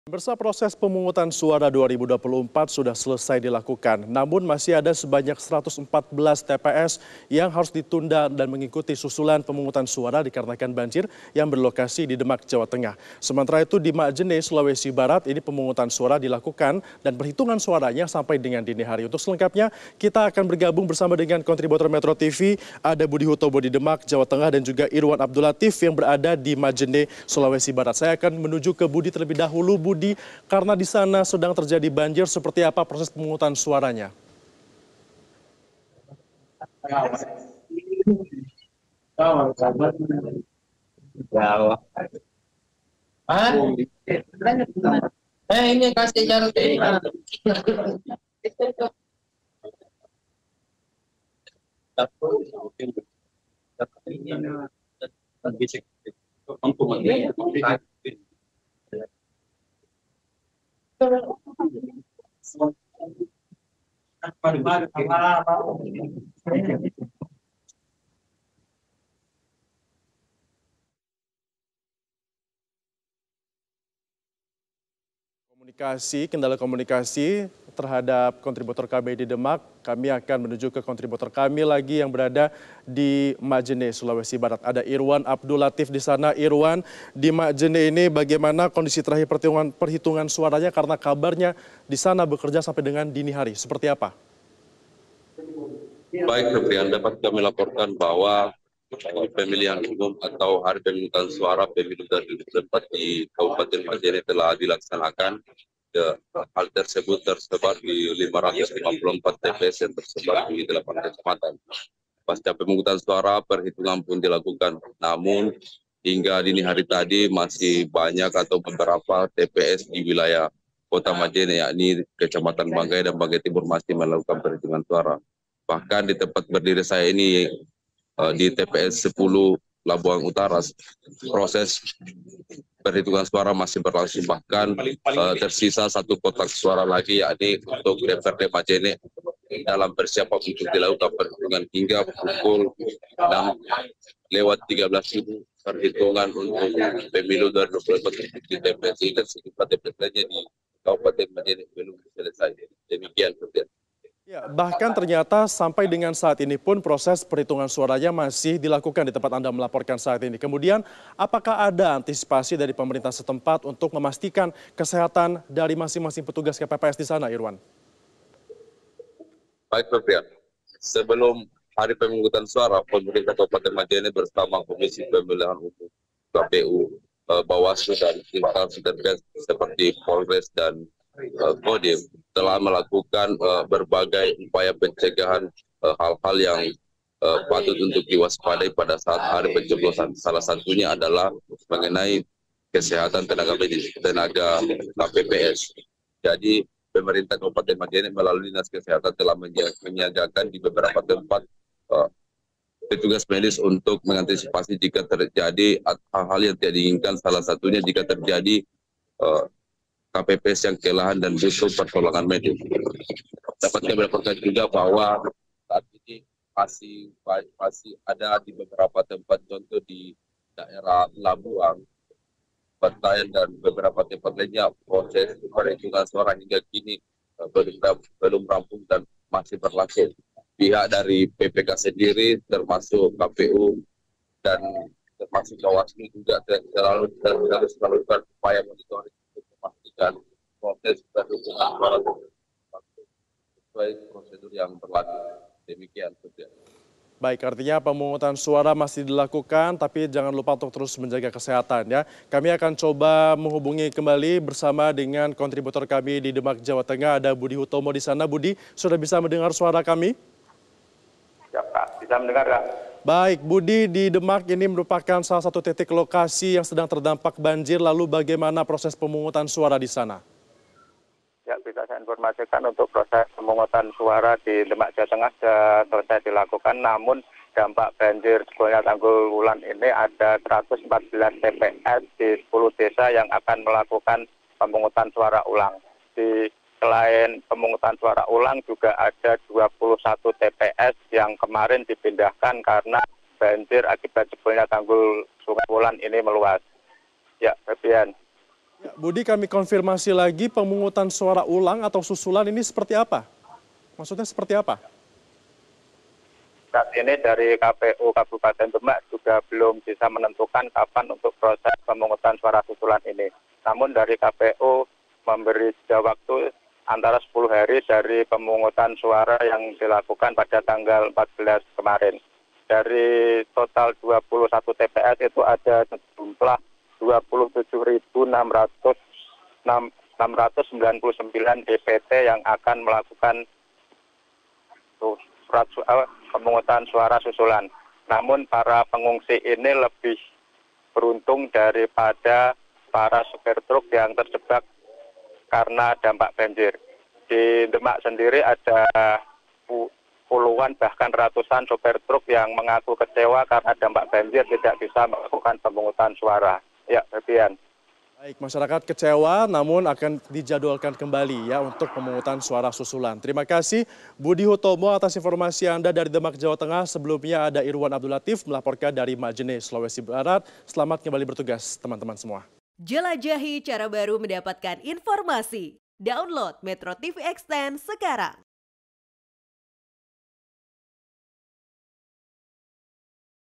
Pemirsa, proses pemungutan suara 2024 sudah selesai dilakukan, namun masih ada sebanyak 114 TPS yang harus ditunda dan mengikuti susulan pemungutan suara dikarenakan banjir yang berlokasi di Demak, Jawa Tengah. Sementara itu di Majene, Sulawesi Barat, ini pemungutan suara dilakukan dan perhitungan suaranya sampai dengan dini hari. Untuk selengkapnya, kita akan bergabung bersama dengan kontributor Metro TV, ada Budi Hutomo di Demak, Jawa Tengah, dan juga Irwan Abdul Latif yang berada di Majene, Sulawesi Barat. Saya akan menuju ke Budi terlebih dahulu. Budi, karena di sana sedang terjadi banjir, seperti apa proses pemungutan suaranya? Ini kasih jarum Kendala komunikasi terhadap kontributor kami di Demak, kami akan menuju ke kontributor kami lagi yang berada di Majene, Sulawesi Barat. Ada Irwan Abdul Latif di sana. Irwan, di Majene ini bagaimana kondisi terakhir perhitungan suaranya, karena kabarnya di sana bekerja sampai dengan dini hari. Seperti apa? Baik, Febrian, dapat kami laporkan bahwa pemilihan umum atau hari pemungutan suara pemilu 2024 di Kabupaten Majene telah dilaksanakan. Hal tersebut tersebar di 554 TPS yang tersebar di 8 kecamatan. Pasca pemungutan suara, perhitungan pun dilakukan. Namun, hingga dini hari tadi masih banyak atau beberapa TPS di wilayah Kota Majene, yakni Kecamatan Banggai dan Banggai Timur, masih melakukan perhitungan suara. Bahkan di tempat berdiri saya ini, di TPS 10 Labuang Utara, proses perhitungan suara masih berlangsung. Bahkan tersisa satu kotak suara lagi, yakni untuk DPRD Majene, dalam persiapan untuk dilakukan perhitungan hingga pukul 6:13 perhitungan untuk pemilu 2024 di TPS ini dan sejumlah TPS lainnya di Kabupaten Majene belum selesai. Demikian, Ya, bahkan ternyata sampai dengan saat ini pun proses perhitungan suaranya masih dilakukan di tempat Anda melaporkan saat ini. Kemudian, apakah ada antisipasi dari pemerintah setempat untuk memastikan kesehatan dari masing-masing petugas KPPS di sana, Irwan? Baik, Febrian. Sebelum hari pemungutan suara, pemerintah Kabupaten Majene bersama Komisi Pemilihan Umum KPU, Bawaslu, dan instansi terkait seperti Polres dan Kodim telah melakukan berbagai upaya pencegahan hal-hal yang patut untuk diwaspadai pada saat hari pencoblosan. Salah satunya adalah mengenai kesehatan tenaga medis, tenaga KPPS. Jadi pemerintah Kabupaten Majene melalui Dinas Kesehatan telah menyiagakan di beberapa tempat petugas medis untuk mengantisipasi jika terjadi hal-hal yang tidak diinginkan. Salah satunya jika terjadi KPPS yang kelelahan dan butuh pertolongan medis. Dapat kami laporkan juga bahwa saat ini masih ada di beberapa tempat, contoh di daerah Labuang, Bantayan, dan beberapa tempat lainnya, proses perhitungan suara hingga kini belum rampung dan masih berlangsung. Pihak dari PPK sendiri, termasuk KPU dan termasuk Bawaslu juga selalu melakukan upaya monitoring untuk memastikan proses perhitungan suara sesuai prosedur yang berlaku. Demikian. Baik, artinya pemungutan suara masih dilakukan, tapi jangan lupa untuk terus menjaga kesehatan ya. Kami akan coba menghubungi kembali bersama dengan kontributor kami di Demak, Jawa Tengah, ada Budi Hutomo di sana. Budi, sudah bisa mendengar suara kami? Ya, Pak, bisa mendengar, Kak? Baik, Budi, di Demak ini merupakan salah satu titik lokasi yang sedang terdampak banjir, lalu bagaimana proses pemungutan suara di sana? Ya, bisa saya informasikan untuk proses pemungutan suara di Demak, Jawa Tengah sudah selesai dilakukan, namun dampak banjir jebolnya Tanggul Wulan ini ada 114 TPS di 10 desa yang akan melakukan pemungutan suara ulang. Selain pemungutan suara ulang juga ada 21 TPS yang kemarin dipindahkan karena banjir akibat jebolnya tanggul Sungai Wulan ini meluas. Ya, Febrian. Ya, Budi, kami konfirmasi lagi, pemungutan suara ulang atau susulan ini seperti apa? Maksudnya seperti apa? Saat ini dari KPU Kabupaten Demak juga belum bisa menentukan kapan untuk proses pemungutan suara susulan ini. Namun dari KPU memberi jeda waktu antara 10 hari dari pemungutan suara yang dilakukan pada tanggal 14 kemarin. Dari total 21 TPS itu ada jumlah 27.699 DPT yang akan melakukan pemungutan suara susulan. Namun para pengungsi ini lebih beruntung daripada para supir truk yang terjebak karena dampak banjir. Di Demak sendiri ada puluhan bahkan ratusan sopir truk yang mengaku kecewa karena dampak banjir tidak bisa melakukan pemungutan suara. Ya, Febian. Baik, masyarakat kecewa namun akan dijadwalkan kembali ya untuk pemungutan suara susulan. Terima kasih Budi Hutomo atas informasi Anda dari Demak, Jawa Tengah. Sebelumnya ada Irwan Abdul Latif melaporkan dari Majene, Sulawesi Barat. Selamat kembali bertugas teman-teman semua. Jelajahi cara baru mendapatkan informasi. Download Metro TV Extend sekarang.